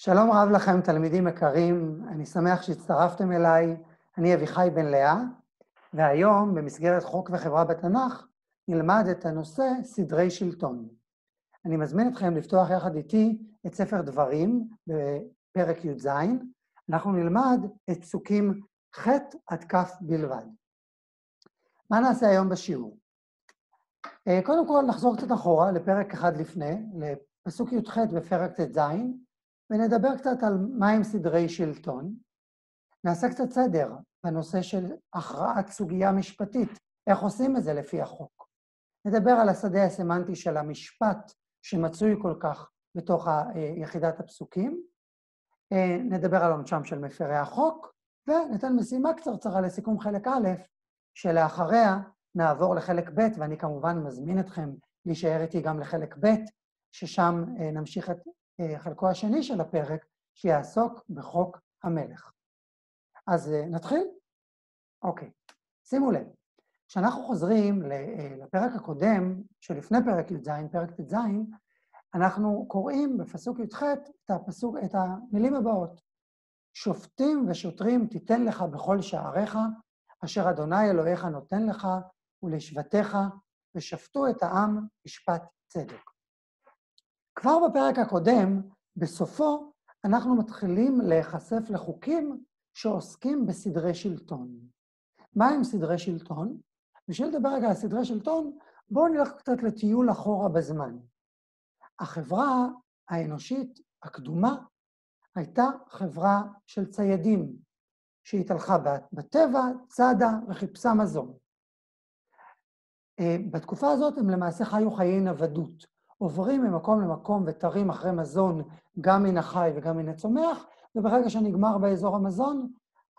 שלום רב לכם תלמידים יקרים, אני שמח שהצטרפתם אליי, אני אביחי בן לאה, והיום במסגרת חוק וחברה בתנ"ך נלמד את הנושא סדרי שלטון. אני מזמין אתכם לפתוח יחד איתי את ספר דברים בפרק י"ז, אנחנו נלמד את פסוקים ח' עד כ' בלבד. מה נעשה היום בשיעור? קודם כל נחזור קצת אחורה לפרק אחד לפני, לפסוק י"ח בפרק ט"ז, ונדבר קצת על מהם סדרי שלטון. נעשה קצת סדר בנושא של הכרעת סוגיה משפטית, איך עושים את זה לפי החוק. נדבר על השדה הסמנטי של המשפט שמצוי כל כך בתוך יחידת הפסוקים, נדבר על עונשם של מפרי החוק, וניתן משימה קצרצרה לסיכום חלק א', שלאחריה נעבור לחלק ב', ואני כמובן מזמין אתכם להישאר איתי גם לחלק ב', ששם נמשיך את חלקו השני של הפרק, שיעסוק בחוק המלך. אז נתחיל? אוקיי, שימו לב. כשאנחנו חוזרים לפרק הקודם, שלפני פרק י"ז, פרק ט"ז, אנחנו קוראים בפסוק י"ח את המילים הבאות. שופטים ושוטרים תיתן לך בכל שעריך, אשר אדוני אלוהיך נותן לך ולשבטיך, ושפטו את העם משפט צדק. כבר בפרק הקודם, בסופו, אנחנו מתחילים להיחשף לחוקים שעוסקים בסדרי שלטון. מה הם סדרי שלטון? בשביל לדבר רגע על סדרי שלטון, בואו נלך קצת לטיול אחורה בזמן. החברה האנושית הקדומה הייתה חברה של ציידים, שהתהלכה בטבע, צדה וחיפשה מזון. בתקופה הזאת הם למעשה חיו חיי נוודות, עוברים ממקום למקום ותרים אחרי מזון גם מן החי וגם מן הצומח, וברגע שנגמר באזור המזון,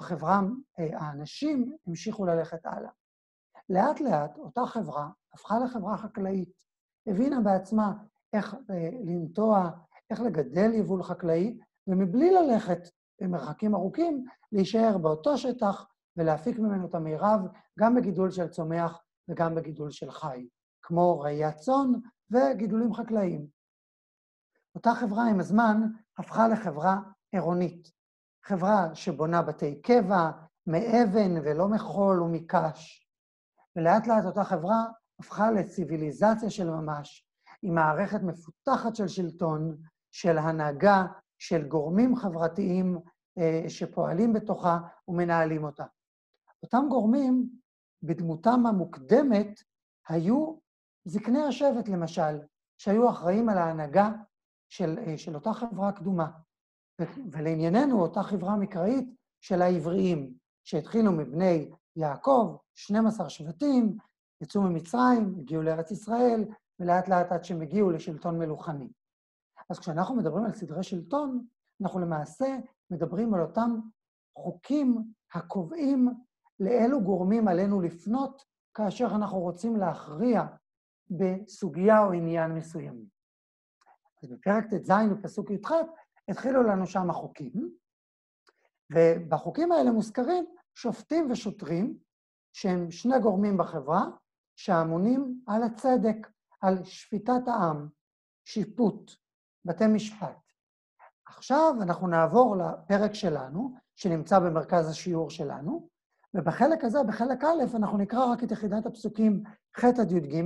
האנשים המשיכו ללכת הלאה. לאט לאט אותה חברה הפכה לחברה חקלאית, הבינה בעצמה איך לנטוע, איך לגדל יבול חקלאי, ומבלי ללכת במרחקים ארוכים, להישאר באותו שטח ולהפיק ממנו את המירב, גם בגידול של צומח וגם בגידול של חי, כמו ראיית צאן וגידולים חקלאיים. אותה חברה עם הזמן הפכה לחברה עירונית, חברה שבונה בתי קבע, מאבן ולא מחול ומקש. ולאט לאט אותה חברה הפכה לציוויליזציה של ממש, עם מערכת מפותחת של שלטון, של הנהגה, של גורמים חברתיים שפועלים בתוכה ומנהלים אותה. אותם גורמים, בדמותם המוקדמת, היו זקני השבט למשל, שהיו אחראים על ההנהגה של אותה חברה קדומה. ולענייננו, אותה חברה מקראית של העבריים, שהתחילו מבני יעקב, 12 שבטים, יצאו ממצרים, הגיעו לארץ ישראל, ולאט לאט עד שהם הגיעו לשלטון מלוכני. אז כשאנחנו מדברים על סדרי שלטון, אנחנו למעשה מדברים על אותם חוקים הקובעים לאילו גורמים עלינו לפנות, כאשר אנחנו רוצים להכריע בסוגיה או עניין מסוימים. אז בפרק ט"ז בפסוק י"ח התחילו לנו שם החוקים, ובחוקים האלה מוזכרים שופטים ושוטרים, שהם שני גורמים בחברה, שאמונים על הצדק, על שפיטת העם, שיפוט, בתי משפט. עכשיו אנחנו נעבור לפרק שלנו, שנמצא במרכז השיעור שלנו, ובחלק הזה, בחלק א', אנחנו נקרא רק את יחידת הפסוקים ח' עד י"ג,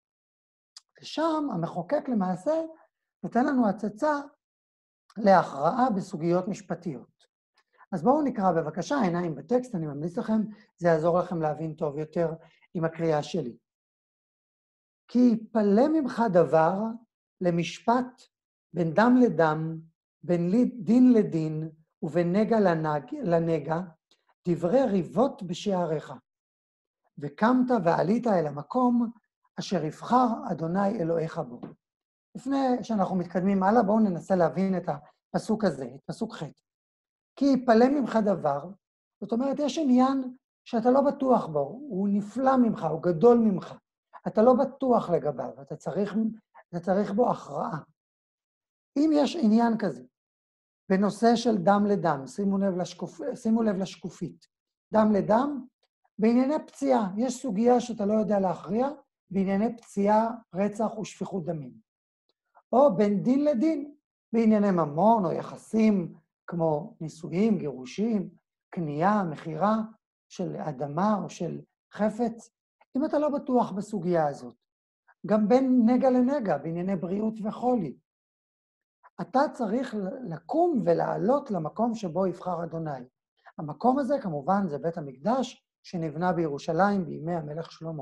ושם המחוקק למעשה נותן לנו הצצה להכרעה בסוגיות משפטיות. אז בואו נקרא בבקשה, עיניים בטקסט, אני ממליץ לכם, זה יעזור לכם להבין טוב יותר עם הקריאה שלי. כי יפלא ממך דבר למשפט בין דם לדם, בין דין לדין ובין נגע לנגע, דברי ריבות בשעריך. וקמת ועלית אל המקום אשר יבחר אדוני אלוהיך בו. לפני שאנחנו מתקדמים הלאה, בואו ננסה להבין את הפסוק הזה, את פסוק ח'. כי יפלא ממך דבר, זאת אומרת, יש עניין שאתה לא בטוח בו, הוא נפלא ממך, הוא גדול ממך. אתה לא בטוח לגביו, אתה צריך בו הכרעה. אם יש עניין כזה, בנושא של דם לדם, שימו לב לשקופית, דם לדם, בענייני פציעה, יש סוגיה שאתה לא יודע להכריע, בענייני פציעה, רצח ושפיכות דמים. או בין דין לדין, בענייני ממון או יחסים כמו נישואים, גירושים, קנייה, מכירה של אדמה או של חפץ, אם אתה לא בטוח בסוגיה הזאת, גם בין נגע לנגע, בענייני בריאות וחולי, אתה צריך לקום ולעלות למקום שבו יבחר אדוני. המקום הזה כמובן זה בית המקדש שנבנה בירושלים בימי המלך שלמה.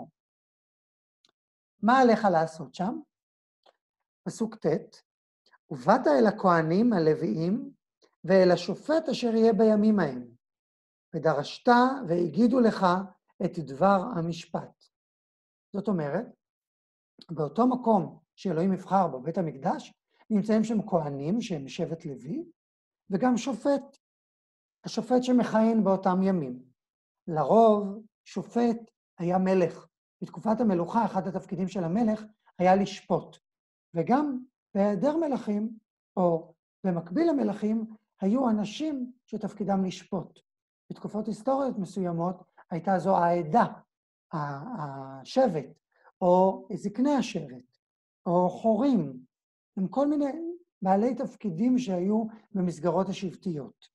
מה עליך לעשות שם? פסוק ט', ובאת אל הכהנים הלוויים ואל השופט אשר יהיה בימים ההם, ודרשת והגידו לך את דבר המשפט. זאת אומרת, באותו מקום שאלוהים יבחר בו, בית המקדש, נמצאים שם כהנים שהם שבט לוי, וגם שופט, השופט שמכהן באותם ימים. לרוב שופט היה מלך. בתקופת המלוכה אחד התפקידים של המלך היה לשפוט, וגם בהיעדר מלכים, או במקביל למלכים, היו אנשים שתפקידם לשפוט. בתקופות היסטוריות מסוימות הייתה זו העדה, השבט, או זקני השבט, או חורים, עם כל מיני בעלי תפקידים שהיו במסגרות השבטיות.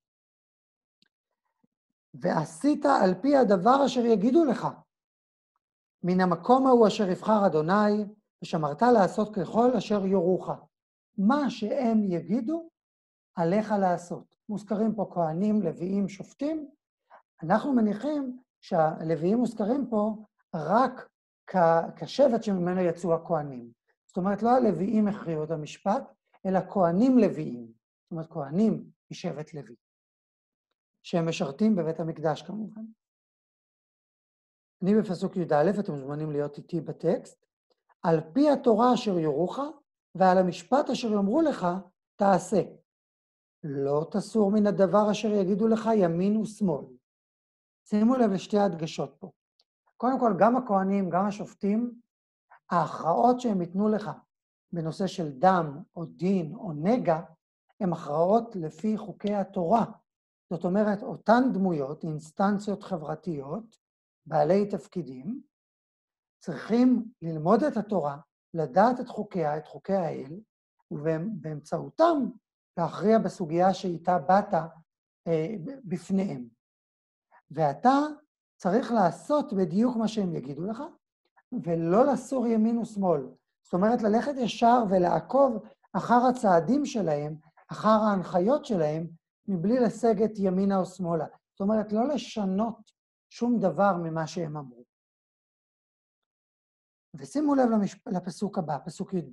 ועשית על פי הדבר אשר יגידו לך, מן המקום ההוא אשר יבחר אדוני, ושמרת לעשות ככל אשר יורוך. מה שהם יגידו, עליך לעשות. מוזכרים פה כהנים, לוויים, שופטים. אנחנו מניחים שהלוויים מוזכרים פה רק כשבט שממנו יצאו הכהנים. זאת אומרת, לא הלוויים הכריעו את המשפט, אלא כהנים לוויים. זאת אומרת, כהנים משבט לוי, שהם משרתים בבית המקדש כמובן. אני בפסוק י"א, אתם מוזמנים להיות איתי בטקסט, על פי התורה אשר יורוך, ועל המשפט אשר יאמרו לך, תעשה. לא תסור מן הדבר אשר יגידו לך ימין ושמאל. שימו לב לשתי הדגשות פה. קודם כל, גם הכהנים, גם השופטים, ההכרעות שהם ייתנו לך בנושא של דם או דין או נגע, הן הכרעות לפי חוקי התורה. זאת אומרת, אותן דמויות, אינסטנציות חברתיות, בעלי תפקידים, צריכים ללמוד את התורה, לדעת את חוקיה, את חוקי האל, ובאמצעותם להכריע בסוגיה שאיתה באת בפניהם. ואתה צריך לעשות בדיוק מה שהם יגידו לך, ולא לסור ימין ושמאל. זאת אומרת, ללכת ישר ולעקוב אחר הצעדים שלהם, אחר ההנחיות שלהם, מבלי לסגת ימינה או שמאלה. זאת אומרת, לא לשנות שום דבר ממה שהם אמרו. ושימו לב לפסוק הבא, פסוק י"ב.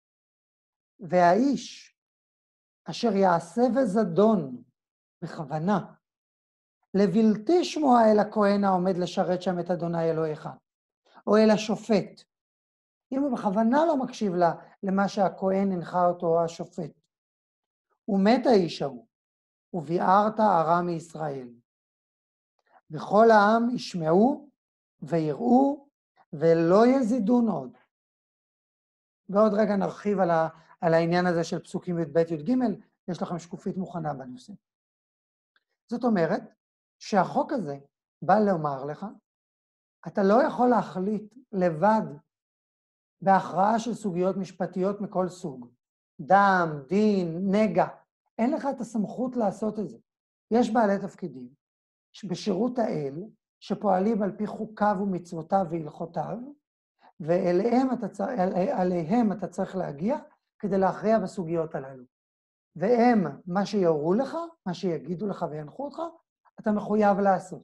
והאיש אשר יעשה בזדון, בכוונה, לבלתי שמוע אל הכהן העומד לשרת שם את אדוני אלוהיך, או אל השופט. אם הוא בכוונה לא מקשיב למה שהכהן הנחה אותו או השופט. ומת האיש ההוא, וביערת הרע מישראל. וכל העם ישמעו ויראו ולא יזידון עוד. ועוד רגע נרחיב על העניין הזה של פסוקים י"ב י"ג, יש לכם שקופית מוכנה בנושא. זאת אומרת שהחוק הזה בא לומר לך, אתה לא יכול להחליט לבד בהכרעה של סוגיות משפטיות מכל סוג. דם, דין, נגע. אין לך את הסמכות לעשות את זה. יש בעלי תפקידים בשירות האל, שפועלים על פי חוקיו ומצוותיו והלכותיו, ועליהם אתה צריך להגיע כדי להכריע בסוגיות הללו. והם, מה שיורו לך, מה שיגידו לך וינחו אותך, אתה מחויב לעשות.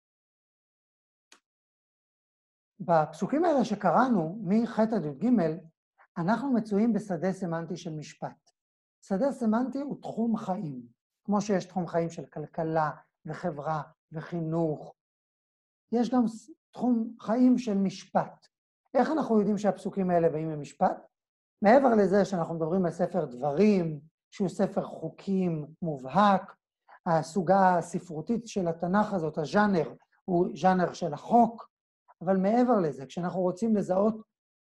בפסוקים האלה שקראנו, מח' עד י"ג, אנחנו מצויים בשדה סמנטי של משפט. שדה סמנטי הוא תחום חיים, כמו שיש תחום חיים של כלכלה וחברה וחינוך. יש גם תחום חיים של משפט. איך אנחנו יודעים שהפסוקים האלה באים ממשפט? מעבר לזה שאנחנו מדברים על ספר דברים, שהוא ספר חוקים מובהק, הסוגה הספרותית של התנ"ך הזאת, הז'אנר, הוא ז'אנר של החוק, אבל מעבר לזה, כשאנחנו רוצים לזהות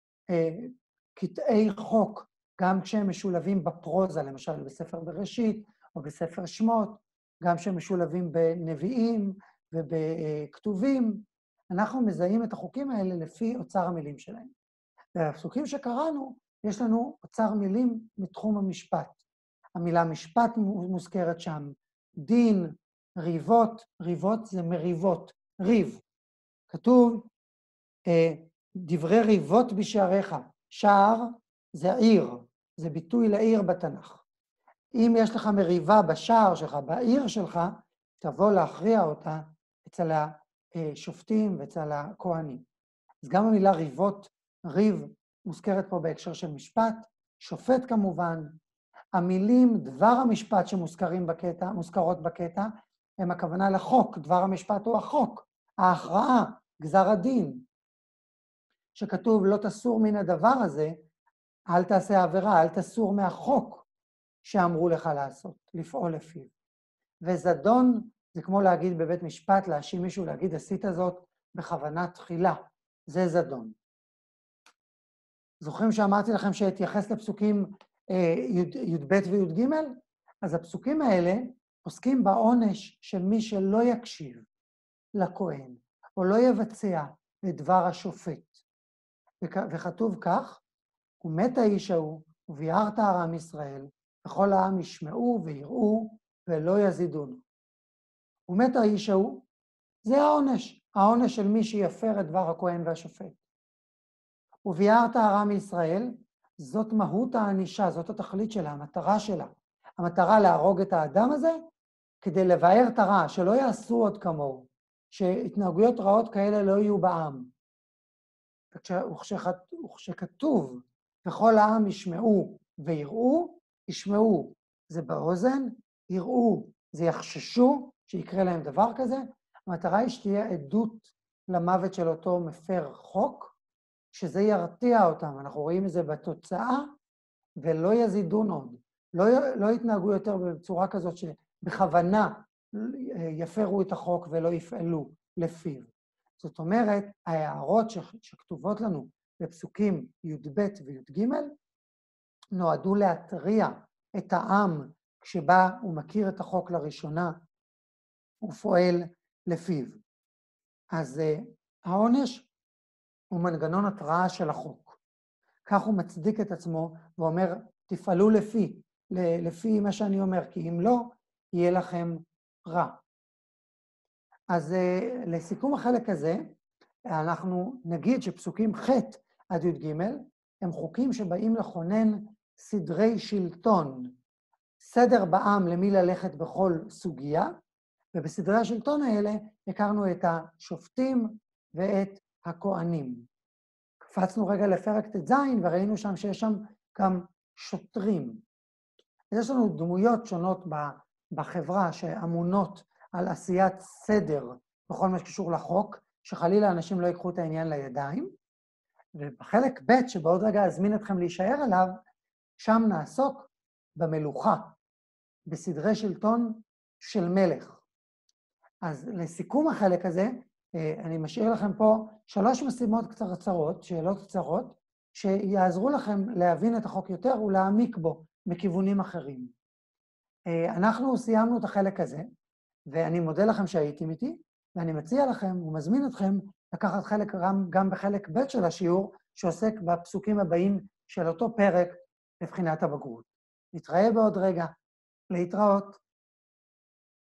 קטעי חוק, גם כשהם משולבים בפרוזה, למשל בספר בראשית או בספר שמות, גם כשהם משולבים בנביאים ובכתובים, אנחנו מזהים את החוקים האלה לפי אוצר המילים שלהם. והפסוקים שקראנו, יש לנו אוצר מילים מתחום המשפט. המילה משפט מוזכרת שם, דין, ריבות, ריבות זה מריבות, ריב. כתוב, דברי ריבות בשעריך, שער זה עיר, זה ביטוי לעיר בתנ"ך. אם יש לך מריבה בשער שלך, בעיר שלך, תבוא להכריע אותה אצל השופטים ואצל הכהנים. אז גם המילה ריבות, ריב, מוזכרת פה בהקשר של משפט, שופט כמובן. המילים דבר המשפט מוזכרות בקטע, הם הכוונה לחוק, דבר המשפט הוא החוק, ההכרעה, גזר הדין. שכתוב לא תסור מן הדבר הזה, אל תעשה עבירה, אל תסור מהחוק שאמרו לך לעשות, לפעול לפיו. וזדון זה כמו להגיד בבית משפט, להאשים מישהו, להגיד עשית זאת בכוונה תחילה, זה זדון. זוכרים שאמרתי לכם שהתייחס לפסוקים י"ב וי"ג? אז הפסוקים האלה עוסקים בעונש של מי שלא יקשיב לכהן, או לא יבצע את דבר השופט. וכתוב כך, ומת האיש ההוא, וביערת ארם ישראל, וכל העם ישמעו ויראו, ולא יזידונו. ומת האיש ההוא, זה העונש של מי שיפר את דבר הכהן והשופט. וביערת ארם ישראל, זאת מהות הענישה, זאת התכלית שלה, המטרה שלה. המטרה להרוג את האדם הזה, כדי לבאר את הרע, שלא יעשו עוד כמוהו, שהתנהגויות רעות כאלה לא יהיו בעם. וכשכתוב, וכל העם ישמעו ויראו, ישמעו, זה באוזן, יראו, זה יחששו, שיקרה להם דבר כזה. המטרה היא שתהיה עדות למוות של אותו מפר חוק, שזה ירתיע אותם. אנחנו רואים את זה בתוצאה, ולא יזידון עוד. לא יתנהגו יותר בצורה כזאת שבכוונה יפרו את החוק ולא יפעלו לפיו. זאת אומרת, ההערות שכתובות לנו בפסוקים י"ב וי"ג, נועדו להתריע את העם כשבא ומכיר את החוק לראשונה, ופועל לפיו. אז העונש הוא מנגנון התראה של החוק. כך הוא מצדיק את עצמו ואומר, תפעלו לפי מה שאני אומר, כי אם לא, יהיה לכם רע. אז לסיכום החלק הזה, אנחנו נגיד שפסוקים ח' עד י"ג הם חוקים שבאים לכונן סדרי שלטון, סדר בעם למי ללכת בכל סוגיה, ובסדרי השלטון האלה הכרנו את השופטים ואת הכהנים. קפצנו רגע לפרק ט"ז וראינו שם שיש שם גם שוטרים. יש לנו דמויות שונות בחברה שאמונות על עשיית סדר בכל מה שקשור לחוק, שחלילה אנשים לא ייקחו את העניין לידיים, ובחלק ב' שבעוד רגע אזמין אתכם להישאר עליו, שם נעסוק במלוכה, בסדרי שלטון של מלך. אז לסיכום החלק הזה, אני משאיר לכם פה 3 משימות קצרות, שאלות קצרות, שיעזרו לכם להבין את החוק יותר ולהעמיק בו מכיוונים אחרים. אנחנו סיימנו את החלק הזה, ואני מודה לכם שהייתם איתי, ואני מציע לכם ומזמין אתכם לקחת חלק גם בחלק ב' של השיעור, שעוסק בפסוקים הבאים של אותו פרק לבחינת הבגרות. נתראה בעוד רגע. להתראות.